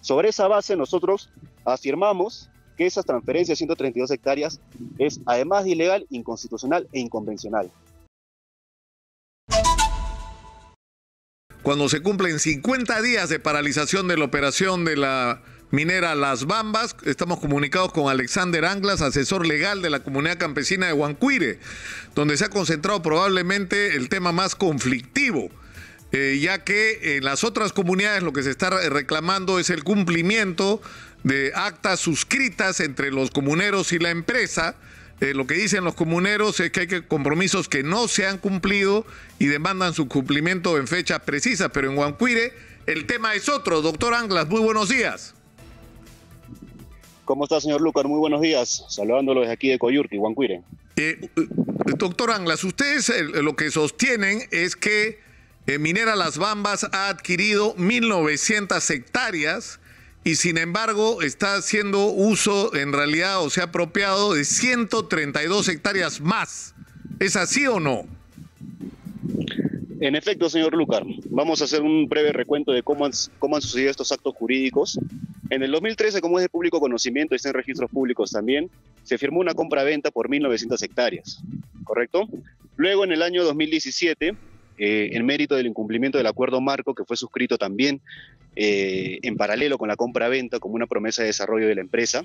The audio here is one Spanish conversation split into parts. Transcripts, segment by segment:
Sobre esa base nosotros afirmamos que esa transferencia de 132 hectáreas es además de ilegal, inconstitucional e inconvencional. Cuando se cumplen 50 días de paralización de la operación de la minera Las Bambas, estamos comunicados con Alexander Anglas, asesor legal de la comunidad campesina de Huancuire, donde se ha concentrado probablemente el tema más conflictivo, ya que en las otras comunidades lo que se está reclamando es el cumplimiento de actas suscritas entre los comuneros y la empresa. Lo que dicen los comuneros es que hay compromisos que no se han cumplido y demandan su cumplimiento en fecha precisa, pero en Huancuire el tema es otro. Doctor Anglas, muy buenos días. ¿Cómo está, señor Lucar? Muy buenos días. Saludándolo desde aquí de Coyurqui, Huancuire. Doctor Anglas, ustedes lo que sostienen es que Minera Las Bambas ha adquirido 1.900 hectáreas y sin embargo está haciendo uso en realidad o se ha apropiado de 132 hectáreas más. ¿Es así o no? En efecto, señor Lucar, vamos a hacer un breve recuento de cómo han sucedido estos actos jurídicos. En el 2013, como es de público conocimiento y está en registros públicos también, se firmó una compra-venta por 1.900 hectáreas, ¿correcto? Luego, en el año 2017, en mérito del incumplimiento del acuerdo marco, que fue suscrito también en paralelo con la compra-venta como una promesa de desarrollo de la empresa,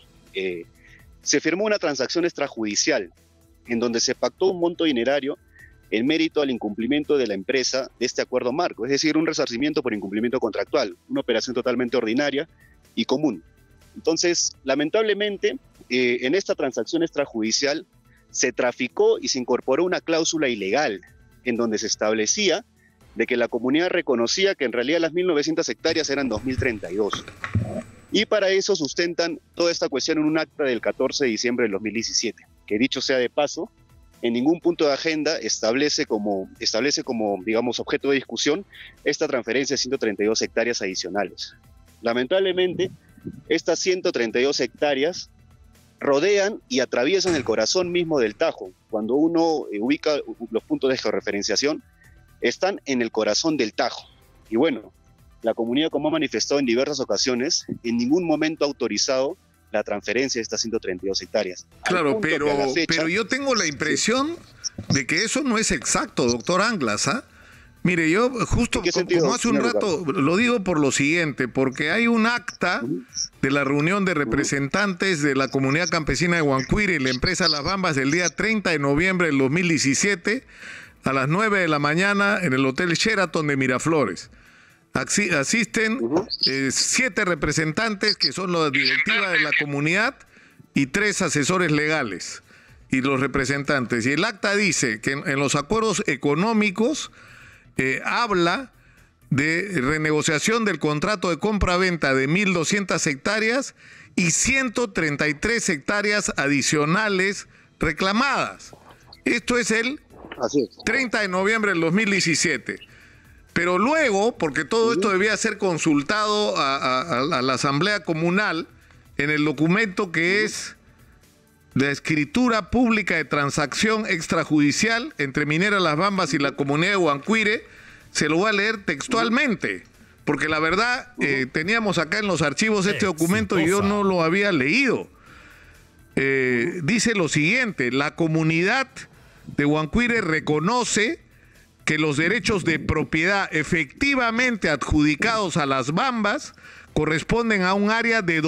se firmó una transacción extrajudicial en donde se pactó un monto dinerario en mérito al incumplimiento de la empresa de este acuerdo marco, es decir, un resarcimiento por incumplimiento contractual, una operación totalmente ordinaria y común. Entonces, lamentablemente, en esta transacción extrajudicial se traficó y se incorporó una cláusula ilegal en donde se establecía de que la comunidad reconocía que en realidad las 1.900 hectáreas eran 2.032. Y para eso sustentan toda esta cuestión en un acta del 14 de diciembre del 2017, que dicho sea de paso, en ningún punto de agenda establece como, digamos, objeto de discusión esta transferencia de 132 hectáreas adicionales. Lamentablemente, estas 132 hectáreas rodean y atraviesan el corazón mismo del Tajo. Cuando uno ubica los puntos de georreferenciación, están en el corazón del Tajo. Y bueno, la comunidad, como ha manifestado en diversas ocasiones, en ningún momento ha autorizado la transferencia de estas 132 hectáreas. Claro, pero yo tengo la impresión de que eso no es exacto, doctor Anglas, ¿ah? Mire, yo justo como hace un rato, lo digo por lo siguiente, porque hay un acta de la reunión de representantes de la comunidad campesina de Huancuire y la empresa Las Bambas del día 30 de noviembre del 2017 a las 9 de la mañana en el Hotel Sheraton de Miraflores. Asisten 7 representantes que son la directiva de la comunidad y 3 asesores legales y los representantes. Y el acta dice que en los acuerdos económicos habla de renegociación del contrato de compra-venta de 1.200 hectáreas y 133 hectáreas adicionales reclamadas. Esto es el 30 de noviembre del 2017. Pero luego, porque todo esto debía ser consultado a la Asamblea Comunal, en el documento que es la escritura pública de transacción extrajudicial entre Minera Las Bambas y la comunidad de Huancuire, se lo voy a leer textualmente, porque la verdad teníamos acá en los archivos este documento y yo no lo había leído. Dice lo siguiente: la comunidad de Huancuire reconoce que los derechos de propiedad efectivamente adjudicados a Las Bambas corresponden a un área de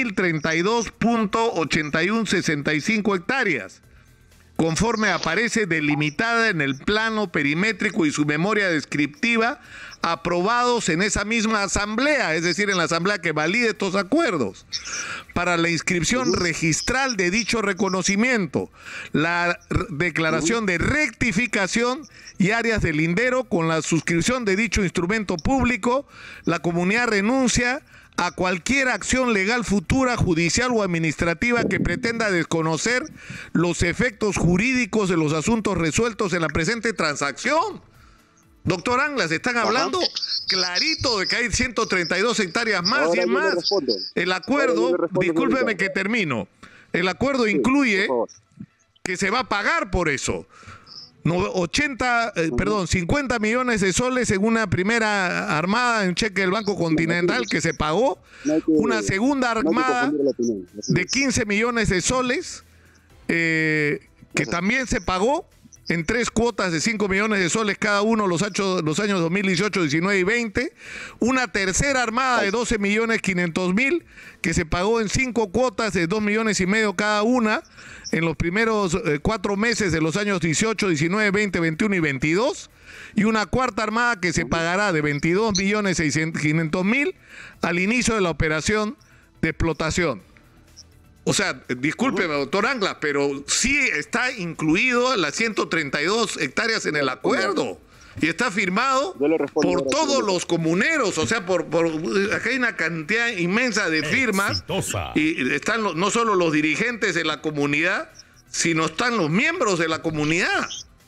2.032.8165 hectáreas, conforme aparece delimitada en el plano perimétrico y su memoria descriptiva aprobados en esa misma asamblea, es decir, en la asamblea que valide estos acuerdos, para la inscripción registral de dicho reconocimiento, la declaración de rectificación y áreas de lindero. Con la suscripción de dicho instrumento público, la comunidad renuncia a cualquier acción legal futura, judicial o administrativa que pretenda desconocer los efectos jurídicos de los asuntos resueltos en la presente transacción. Doctor Anglas, están hablando clarito de que hay 132 hectáreas más. Ahora, y es más, el acuerdo, discúlpeme que termino, el acuerdo incluye que se va a pagar por eso. 50 millones de soles en una primera armada en cheque del Banco Continental que se pagó, una segunda armada de 15 millones de soles que también se pagó en 3 cuotas de 5 millones de soles cada uno los años 2018, 19 y 20, una tercera armada de 12.500.000 que se pagó en 5 cuotas de 2,5 millones cada una en los primeros 4 meses de los años 18, 19, 20, 21 y 22, y una cuarta armada que se pagará de 22.500.000 al inicio de la operación de explotación. O sea, discúlpeme, doctor Anglas, pero sí está incluido las 132 hectáreas en el acuerdo. Y está firmado por todos los comuneros. O sea, acá hay una cantidad inmensa de firmas. Y están no solo los dirigentes de la comunidad, sino están los miembros de la comunidad.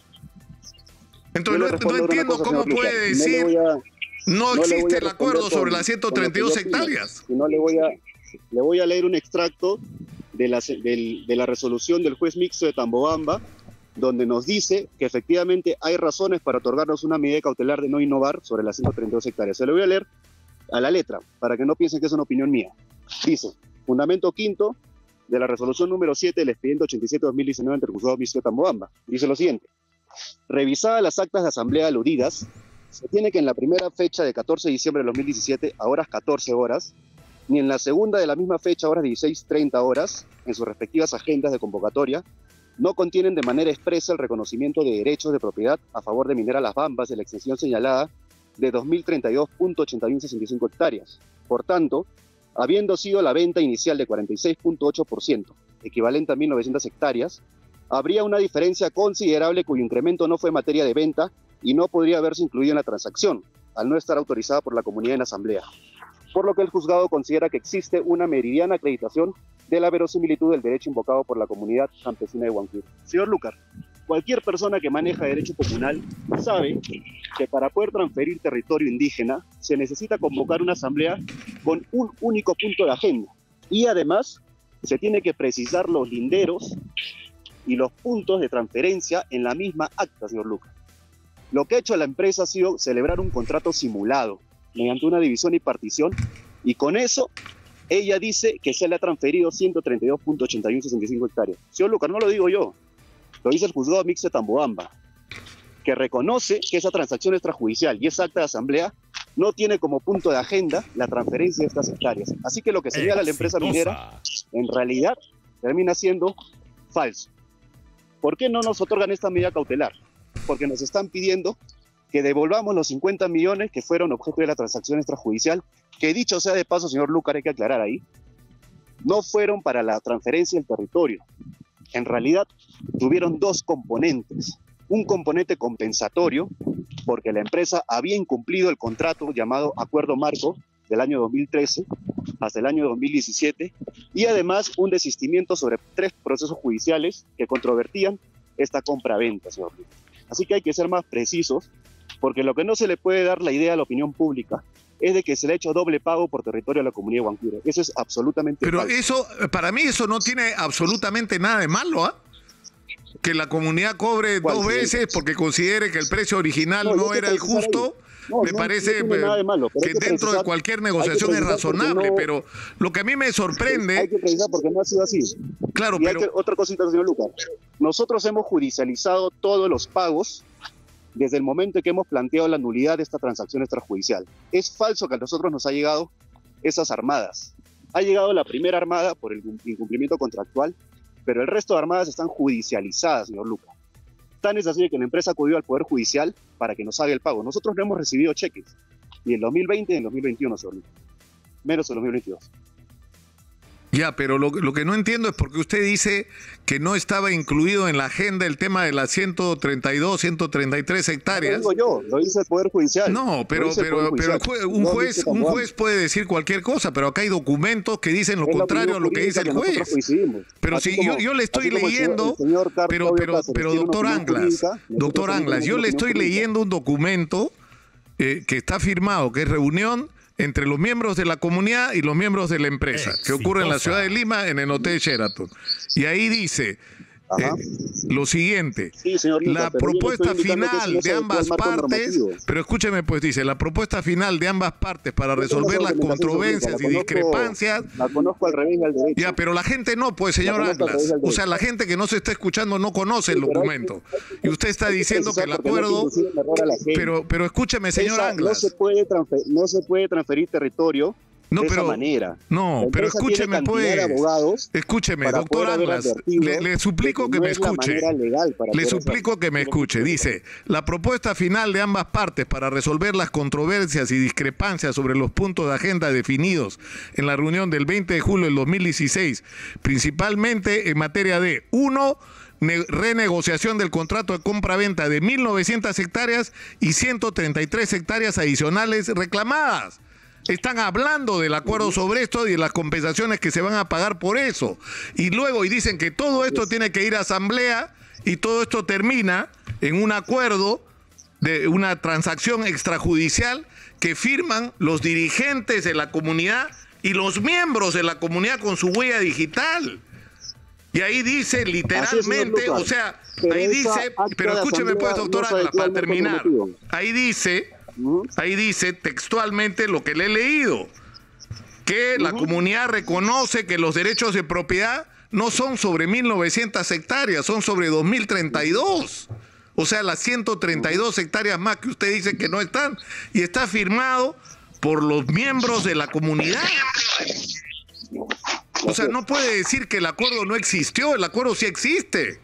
Entonces no entiendo cómo puede decir no existe el acuerdo sobre las 132 hectáreas. Le voy a leer un extracto de la resolución del juez mixto de Tambobamba, donde nos dice que efectivamente hay razones para otorgarnos una medida cautelar de no innovar sobre las 132 hectáreas. Se lo voy a leer a la letra, para que no piensen que es una opinión mía. Dice, fundamento quinto de la resolución número 7 del expediente 87-2019 ante el juzgado mixto de Tambobamba. Dice lo siguiente: revisadas las actas de asamblea aludidas, se tiene que en la primera fecha de 14 de diciembre de 2017, a horas 14 horas, ni en la segunda de la misma fecha, a horas 16:30 horas, en sus respectivas agendas de convocatoria, no contienen de manera expresa el reconocimiento de derechos de propiedad a favor de Minera Las Bambas de la extensión señalada de 2.032.8165 hectáreas. Por tanto, habiendo sido la venta inicial de 46.8%, equivalente a 1.900 hectáreas, habría una diferencia considerable cuyo incremento no fue materia de venta y no podría haberse incluido en la transacción, al no estar autorizada por la comunidad en asamblea. Por lo que el juzgado considera que existe una meridiana acreditación de la verosimilitud del derecho invocado por la comunidad campesina de Huancuire. Señor Lucar, cualquier persona que maneja derecho comunal sabe que para poder transferir territorio indígena se necesita convocar una asamblea con un único punto de agenda, y además se tiene que precisar los linderos y los puntos de transferencia en la misma acta, señor Lucar. Lo que ha hecho la empresa ha sido celebrar un contrato simulado mediante una división y partición, y con eso ella dice que se le ha transferido 132.8165 hectáreas. Señor Lucar, no lo digo yo, lo dice el juzgado mixto de Tambobamba, que reconoce que esa transacción extrajudicial y esa acta de asamblea no tiene como punto de agenda la transferencia de estas hectáreas. Así que lo que señala la empresa minera en realidad termina siendo falso. ¿Por qué no nos otorgan esta medida cautelar? Porque nos están pidiendo que devolvamos los 50 millones que fueron objeto de la transacción extrajudicial, que dicho sea de paso, señor Lucar, hay que aclarar ahí, no fueron para la transferencia del territorio. En realidad tuvieron 2 componentes. Un componente compensatorio, porque la empresa había incumplido el contrato llamado Acuerdo Marco del año 2013 hasta el año 2017, y además un desistimiento sobre 3 procesos judiciales que controvertían esta compra-venta, señor Lucar. Así que hay que ser más precisos, porque lo que no se le puede dar la idea a la opinión pública es de que se le ha hecho doble pago por territorio a la comunidad de Huancuire. Eso es absolutamente Pero falso. Eso, para mí eso no tiene absolutamente nada de malo, ¿ah? Que la comunidad cobre 2 veces porque considere que el precio original no era el justo. Me parece malo, que dentro de cualquier negociación es razonable, pero lo que a mí me sorprende... Hay que precisar porque no ha sido así. Claro, y pero... otra cosita, señor Lucar. Nosotros hemos judicializado todos los pagos desde el momento en que hemos planteado la nulidad de esta transacción extrajudicial. Es falso que a nosotros nos ha llegado esas armadas. Ha llegado la primera armada por el incumplimiento contractual, pero el resto de armadas están judicializadas, señor Lucar. Tan es así que la empresa acudió al Poder Judicial para que nos haga el pago. Nosotros no hemos recibido cheques, ni en 2020 ni en 2021, señor Lucar. Menos en 2022. Ya, pero lo que no entiendo es por qué usted dice que no estaba incluido en la agenda el tema de las 132, 133 hectáreas. No lo digo yo, lo dice el Poder Judicial. No, pero un juez puede decir cualquier cosa, pero acá hay documentos que dicen lo contrario a lo que dice el juez. Pero si yo le estoy leyendo, pero doctor Anglas, yo le estoy leyendo un documento que está firmado, que es reunión entre los miembros de la comunidad y los miembros de la empresa, que ocurre en la ciudad de Lima, en el Hotel Sheraton. Y ahí dice, lo siguiente, sí, señor Luca, la propuesta final de ambas partes, pero escúcheme pues, dice, la propuesta final de ambas partes para resolver las controversias y discrepancias. La conozco al revés y al derecho. Ya, pero la gente no, pues, señor Anglas. O sea, la gente que no se está escuchando no conoce el documento. Y usted está diciendo que el acuerdo... Pero escúcheme, señor Anglas. No se puede transferir territorio de esa manera. No, pero escúcheme pues. Escúcheme, doctor Anglas. Le suplico que me escuche. Le suplico que me escuche. Dice, la propuesta final de ambas partes para resolver las controversias y discrepancias sobre los puntos de agenda definidos en la reunión del 20 de julio del 2016, principalmente en materia de 1. Renegociación del contrato de compra-venta de 1.900 hectáreas y 133 hectáreas adicionales reclamadas. Están hablando del acuerdo sobre esto y de las compensaciones que se van a pagar por eso. Y luego dicen que todo esto tiene que ir a asamblea y todo esto termina en un acuerdo de una transacción extrajudicial que firman los dirigentes de la comunidad y los miembros de la comunidad con su huella digital. Y ahí dice literalmente, o sea, ahí dice, pero escúcheme pues, doctor Anglas, para terminar, ahí dice textualmente lo que le he leído, que la comunidad reconoce que los derechos de propiedad no son sobre 1.900 hectáreas, son sobre 2.032. O sea, las 132 hectáreas más que usted dice que no están, y está firmado por los miembros de la comunidad. O sea, no puede decir que el acuerdo no existió, el acuerdo sí existe.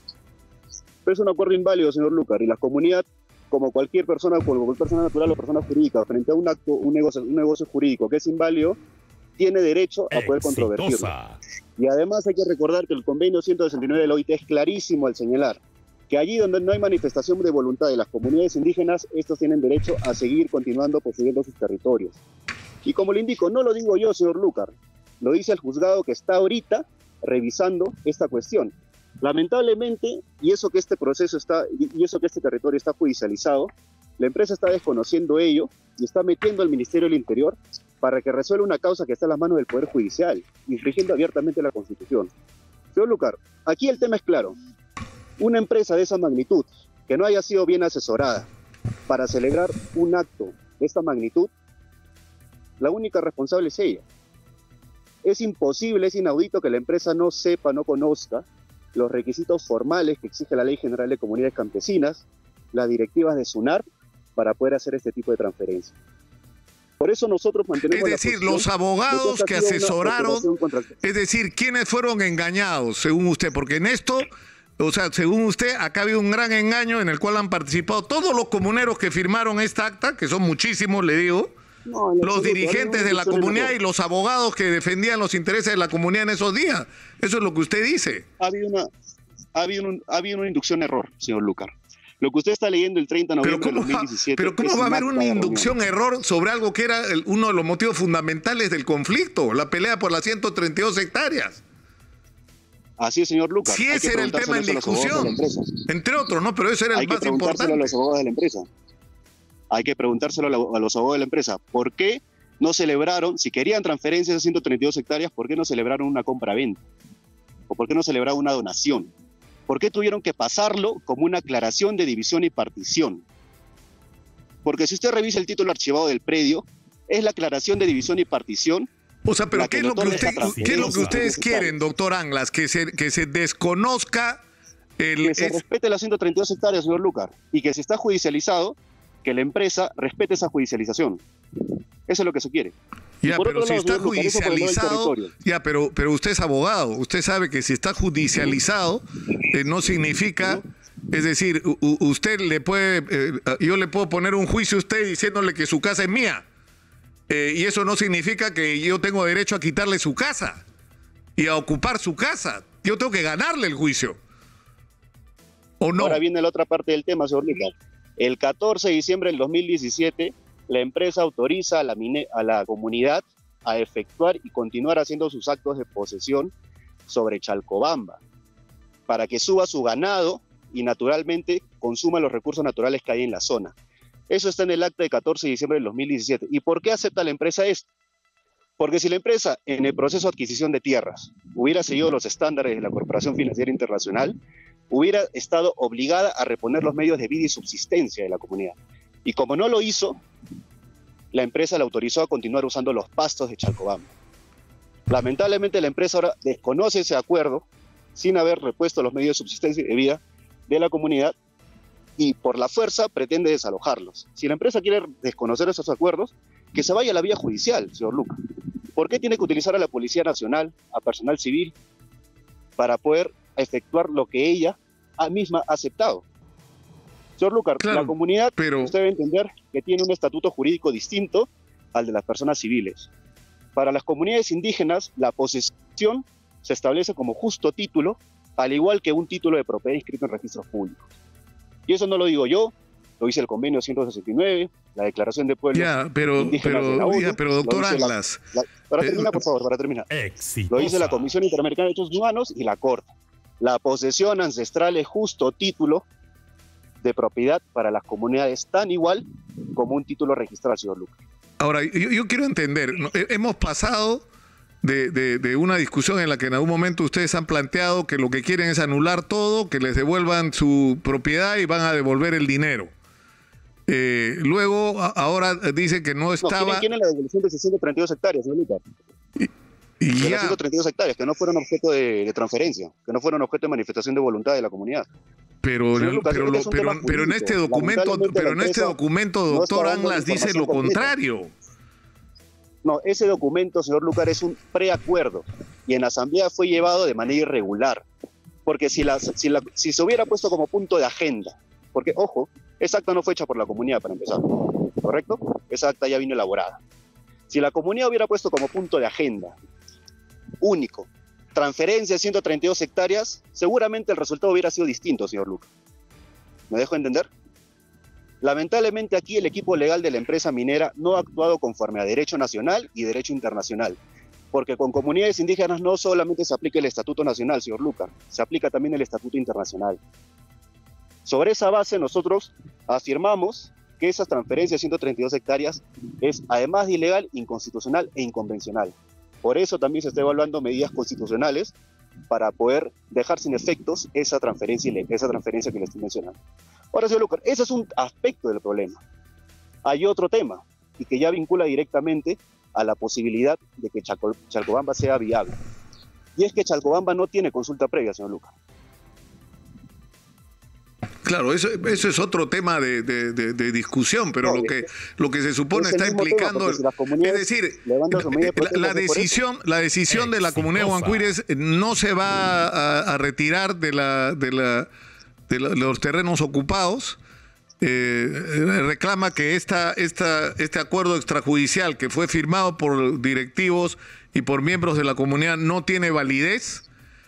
Es un acuerdo inválido, señor Lucar, y la comunidad, como cualquier persona, como persona natural o persona jurídica, frente a un acto, un negocio jurídico que es inválido, tiene derecho a poder controvertirlo. Y además hay que recordar que el convenio 169 de la OIT es clarísimo al señalar que allí donde no hay manifestación de voluntad de las comunidades indígenas, estos tienen derecho a seguir continuando poseyendo sus territorios. Y como le indico, no lo digo yo, señor Lucar, lo dice el juzgado que está ahorita revisando esta cuestión. Lamentablemente, y eso que este proceso está, y eso que este territorio está judicializado, la empresa está desconociendo ello y está metiendo al Ministerio del Interior para que resuelva una causa que está en las manos del Poder Judicial, infringiendo abiertamente la Constitución. Señor Lucar, aquí el tema es claro. Una empresa de esa magnitud, que no haya sido bien asesorada para celebrar un acto de esta magnitud, la única responsable es ella. Es imposible, es inaudito que la empresa no sepa, no conozca los requisitos formales que exige la Ley General de Comunidades Campesinas, las directivas de SUNAR, para poder hacer este tipo de transferencias. Por eso nosotros mantenemos Es decir, los abogados que asesoraron, es decir, ¿quiénes fueron engañados, según usted? Porque en esto, o sea, según usted, acá ha habido un gran engaño en el cual han participado todos los comuneros que firmaron esta acta, que son muchísimos, le digo, los dirigentes de la comunidad y los abogados que defendían los intereses de la comunidad en esos días. Eso es lo que usted dice. Ha habido una inducción error, señor Lucar. Lo que usted está leyendo el 30 de noviembre de 2017... Pero ¿cómo va a haber una inducción error sobre algo que era uno de los motivos fundamentales del conflicto, la pelea por las 132 hectáreas? Así es, señor Lucar. Si ese era el tema en discusión, entre otros, ¿no? Pero ese era el más importante. A los abogados de la empresa. Hay que preguntárselo a los abogados de la empresa. ¿Por qué no celebraron, si querían transferencias de 132 hectáreas, por qué no celebraron una compra-venta? ¿O por qué no celebraron una donación? ¿Por qué tuvieron que pasarlo como una aclaración de división y partición? Porque si usted revisa el título archivado del predio, es la aclaración de división y partición. O sea, pero ¿qué es lo que ustedes quieren, doctor Anglas? Que se desconozca que se respete las 132 hectáreas, señor Lucar, y que si está judicializado, que la empresa respete esa judicialización. Eso es lo que se quiere. Ya, pero si está judicializado, ya, pero usted es abogado, usted sabe que si está judicializado no significa, es decir, usted le puede, yo le puedo poner un juicio a usted diciéndole que su casa es mía, y eso no significa que yo tengo derecho a quitarle su casa y a ocupar su casa. Yo tengo que ganarle el juicio, ¿o no? Ahora viene la otra parte del tema, señor Lucar. El 14 de diciembre del 2017, la empresa autoriza a la comunidad a efectuar y continuar haciendo sus actos de posesión sobre Chalcobamba, para que suba su ganado y naturalmente consuma los recursos naturales que hay en la zona. Eso está en el acta de 14 de diciembre del 2017. ¿Y por qué acepta la empresa esto? Porque si la empresa en el proceso de adquisición de tierras hubiera seguido los estándares de la Corporación Financiera Internacional, hubiera estado obligada a reponer los medios de vida y subsistencia de la comunidad. Y como no lo hizo, la empresa la autorizó a continuar usando los pastos de Chalcobamba. Lamentablemente la empresa ahora desconoce ese acuerdo sin haber repuesto los medios de subsistencia y de vida de la comunidad y por la fuerza pretende desalojarlos. Si la empresa quiere desconocer esos acuerdos, que se vaya a la vía judicial, señor Luca. ¿Por qué tiene que utilizar a la Policía Nacional, a personal civil, para poder efectuar lo que ella misma ha aceptado? Señor Lucar, claro, la comunidad, usted debe entender que tiene un estatuto jurídico distinto al de las personas civiles. Para las comunidades indígenas, la posesión se establece como justo título, al igual que un título de propiedad inscrito en registros públicos. Y eso no lo digo yo, lo dice el convenio 169, la declaración de pueblos indígenas de la ONU, pero doctor Anglas... Para terminar, por favor, para terminar. Lo dice la Comisión Interamericana de Derechos Humanos y la Corte. La posesión ancestral es justo título de propiedad para las comunidades tan igual como un título registrado, señor Lucas. Ahora, yo quiero entender, hemos pasado de una discusión en la que en algún momento ustedes han planteado que lo que quieren es anular todo, que les devuelvan su propiedad y van a devolver el dinero. Luego, ahora dice que no estaba... ¿Quién es la devolución de 632 hectáreas, señor Lucas? De 132 hectáreas que no fueron objeto de transferencia, que no fueron objeto de manifestación de voluntad de la comunidad. Pero en este documento, doctor Anglas, dice lo contrario. No, ese documento, señor Lucar, es un preacuerdo y en la asamblea fue llevado de manera irregular, porque si se hubiera puesto como punto de agenda, porque, ojo, esa acta no fue hecha por la comunidad para empezar, ¿correcto? Esa acta ya vino elaborada. Si la comunidad hubiera puesto como punto de agenda único transferencia de 132 hectáreas, seguramente el resultado hubiera sido distinto, señor Luca. ¿Me dejo entender? Lamentablemente aquí el equipo legal de la empresa minera no ha actuado conforme a derecho nacional y derecho internacional, porque con comunidades indígenas no solamente se aplica el Estatuto Nacional, señor Luca, se aplica también el Estatuto Internacional. Sobre esa base nosotros afirmamos que esa transferencia de 132 hectáreas es además de ilegal, inconstitucional e inconvencional. Por eso también se está evaluando medidas constitucionales para poder dejar sin efectos esa transferencia que le estoy mencionando. Ahora, señor Lucas, ese es un aspecto del problema. Hay otro tema, y que ya vincula directamente a la posibilidad de que Chalcobamba sea viable. Y es que Chalcobamba no tiene consulta previa, señor Lucas. Claro, eso es otro tema de discusión, pero lo que se supone está implicando, si es decir, la decisión de la comunidad de Huancuires no se va a retirar de los terrenos ocupados. Reclama que este acuerdo extrajudicial que fue firmado por directivos y por miembros de la comunidad no tiene validez.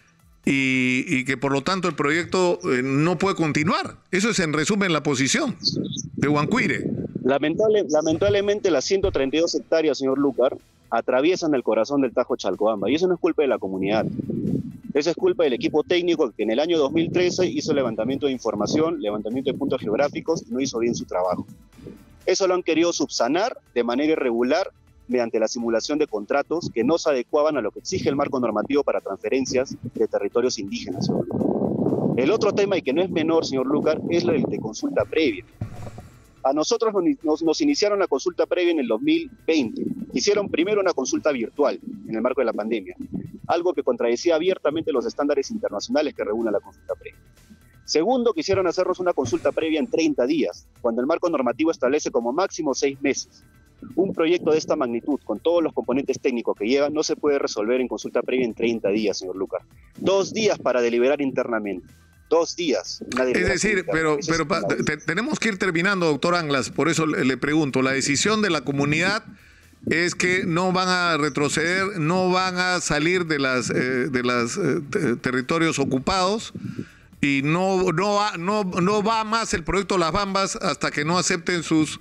Y que por lo tanto el proyecto no puede continuar. Eso es en resumen la posición de Huancuire. Lamentablemente las 132 hectáreas, señor Lucar, atraviesan el corazón del Tajo Chalcobamba y eso no es culpa de la comunidad. Eso es culpa del equipo técnico que en el año 2013 hizo levantamiento de información, levantamiento de puntos geográficos y no hizo bien su trabajo. Eso lo han querido subsanar de manera irregular mediante la simulación de contratos que no se adecuaban a lo que exige el marco normativo para transferencias de territorios indígenas, señor Lucar. El otro tema, y que no es menor, señor Lucar, es el de consulta previa. A nosotros nos iniciaron la consulta previa en el 2020. Hicieron primero una consulta virtual en el marco de la pandemia, algo que contradecía abiertamente los estándares internacionales que regulan la consulta previa. Segundo, quisieron hacernos una consulta previa en 30 días, cuando el marco normativo establece como máximo 6 meses. Un proyecto de esta magnitud, con todos los componentes técnicos que lleva, no se puede resolver en consulta previa en 30 días, señor Lucas. 2 días para deliberar internamente. 2 días. Es decir, pero tenemos que ir terminando, doctor Anglas, por eso le pregunto, la decisión de la comunidad es que no van a retroceder, no van a salir de los territorios ocupados y no va más el proyecto Las Bambas hasta que no acepten sus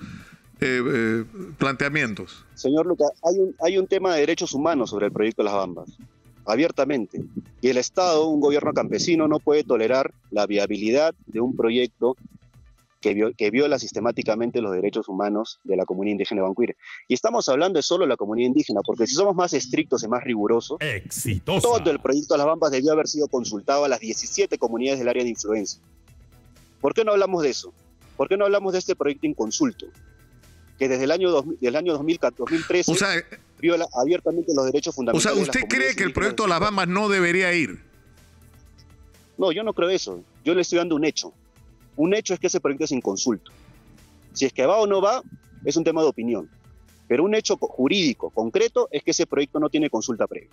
planteamientos. Señor Lucas, hay un tema de derechos humanos sobre el proyecto Las Bambas, abiertamente, y el Estado, un gobierno campesino, no puede tolerar la viabilidad de un proyecto que viola sistemáticamente los derechos humanos de la comunidad indígena de Banquire. Y estamos hablando de solo la comunidad indígena, porque si somos más estrictos y más rigurosos, todo el proyecto de Las Bambas debió haber sido consultado a las 17 comunidades del área de influencia. ¿Por qué no hablamos de eso? ¿Por qué no hablamos de este proyecto inconsulto? Que desde el año 2013 viola abiertamente los derechos fundamentales. O sea, ¿usted cree que el proyecto de Las Bambas no debería ir? No, yo no creo eso. Yo le estoy dando un hecho. Un hecho es que ese proyecto es inconsulto. Si es que va o no va, es un tema de opinión. Pero un hecho jurídico, concreto, es que ese proyecto no tiene consulta previa.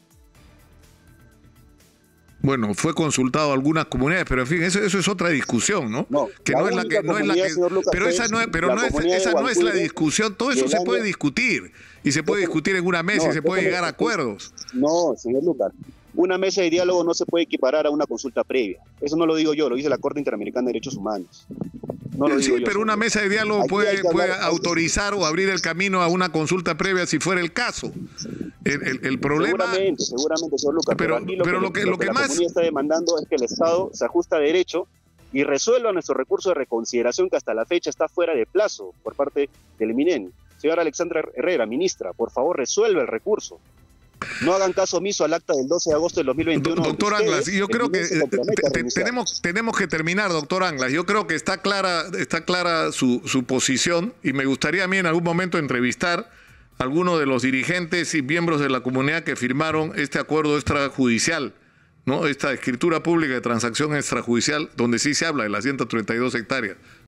Bueno, fue consultado a algunas comunidades, pero en fin, eso es otra discusión, ¿no? Pero esa no es la discusión. Todo eso se puede discutir. Y se puede discutir en una mesa y se puede llegar a acuerdos. No, señor Lucas. Una mesa de diálogo no se puede equiparar a una consulta previa. Eso no lo digo yo, lo dice la Corte Interamericana de Derechos Humanos. Pero una mesa de diálogo puede autorizar o abrir el camino a una consulta previa si fuera el caso. El problema... Seguramente, señor Lucas. Pero lo que la más... comunidad está demandando es que el Estado se ajuste a derecho y resuelva nuestro recurso de reconsideración que hasta la fecha está fuera de plazo por parte del MINEN. Señora Alexandra Herrera, ministra, por favor resuelva el recurso. No hagan caso omiso al acta del 12 de agosto del 2021. Doctor Anglas, yo creo que tenemos que terminar, doctor Anglas. Yo creo que está clara su posición y me gustaría a mí en algún momento entrevistar a algunos de los dirigentes y miembros de la comunidad que firmaron este acuerdo extrajudicial, ¿no? Esta escritura pública de transacción extrajudicial donde sí se habla de las 132 hectáreas.